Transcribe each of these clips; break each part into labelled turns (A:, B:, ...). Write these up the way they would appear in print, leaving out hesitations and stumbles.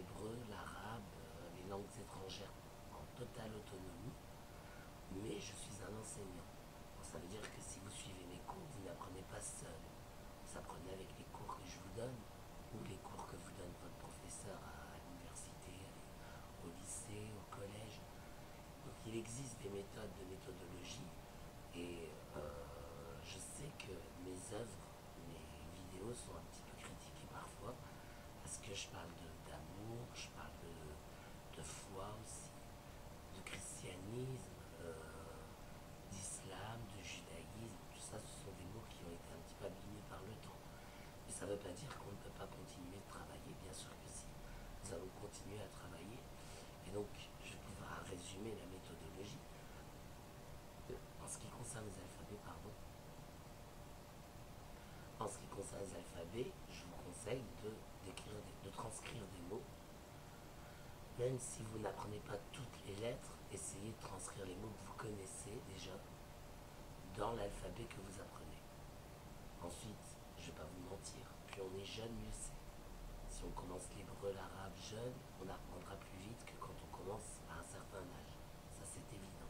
A: l'hébreu, l'arabe, les langues étrangères en totale autonomie, mais je suis un enseignant. Donc, ça veut dire que si vous suivez mes cours, vous n'apprenez pas seul. Vous apprenez avec les cours que je vous donne ou les cours que vous donne votre professeur à l'université, au lycée, au collège. Donc il existe des méthodes de méthodologie et je sais que mes œuvres, mes vidéos sont un petit peu critiquées parfois parce que je parle d'amour, je parle de foi aussi, de christianisme, d'islam, de judaïsme, tout ça ce sont des mots qui ont été un petit peu abîmés par le temps. Mais ça ne veut pas dire qu'on ne peut pas continuer de travailler, bien sûr que si. Nous allons continuer à travailler. Et donc, je vais pouvoir résumer la méthodologie. En ce qui concerne les alphabets, pardon, en ce qui concerne les alphabets, je vous conseille de transcrire des mots. Même si vous n'apprenez pas toutes les lettres, essayez de transcrire les mots que vous connaissez déjà dans l'alphabet que vous apprenez. Ensuite, je ne vais pas vous mentir, plus on est jeune, mieux c'est. Si on commence l'hébreu, l'arabe jeune, on apprendra plus vite que quand on commence à un certain âge. Ça, c'est évident.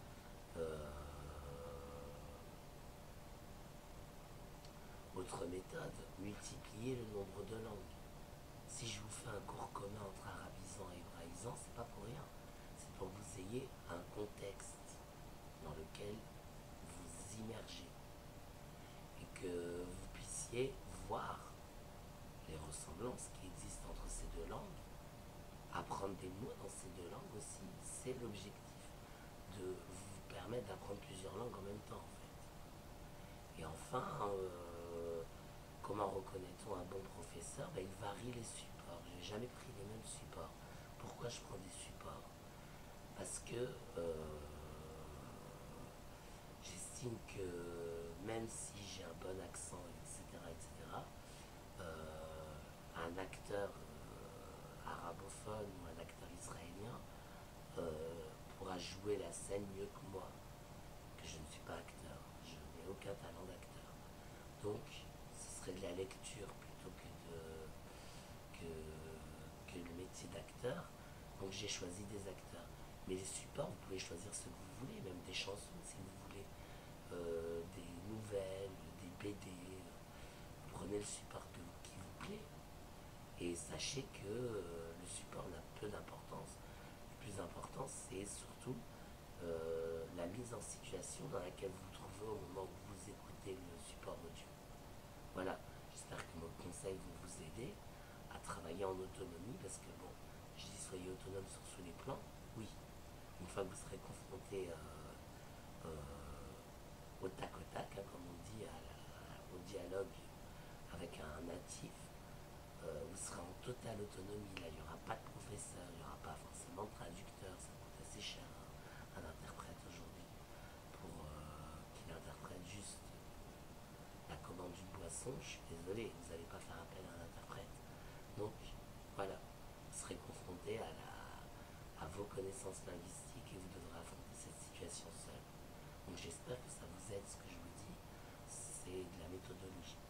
A: Autre méthode, multiplier le nombre de langues. Si je vous fais un cours commun entre arabisant et hébraïsant, c'est pas pour rien. C'est pour que vous ayez un contexte dans lequel vous immergez et que vous puissiez voir les ressemblances qui existent entre ces deux langues. Apprendre des mots dans ces deux langues aussi, c'est l'objectif de vous permettre d'apprendre plusieurs langues en même temps en fait. Et enfin, comment reconnaît-on un bon professeur? Il varie les supports. Je n'ai jamais pris les mêmes supports. Pourquoi je prends des supports? Parce que j'estime que même si j'ai un bon accent, etc., un acteur arabophone ou un acteur israélien pourra jouer la scène mieux que moi, que je ne suis pas acteur, je n'ai aucun talent d'acteur. Donc, ce serait de la lecture plutôt que le métier d'acteur. Donc j'ai choisi des acteurs. Mais les supports, vous pouvez choisir ce que vous voulez, même des chansons si vous voulez, des nouvelles, des BD. Vous prenez le support qui vous plaît. Et sachez que le support n'a peu d'importance. Le plus important, c'est surtout la mise en situation dans laquelle vous vous trouvez au moment où vous écoutez le support audio. Voilà, j'espère que mes conseils vont vous aider à travailler en autonomie parce que bon, je dis soyez autonome sur tous les plans, oui. Une fois que vous serez confronté au tac, hein, comme on dit, au dialogue avec un natif, vous serez en totale autonomie. Là, il n'y aura pas de professeur, il n'y aura pas forcément de traducteur, ça coûte assez cher un interprète aujourd'hui pour qu'il interprète juste la commande d'une boisson. Je suis désolé, vous n'allez pas faire appel à un interprète. Donc voilà, vous serez confronté à vos connaissances linguistiques et vous devrez affronter cette situation seule. Donc j'espère que ça vous aide. Ce que je vous dis, c'est de la méthodologie.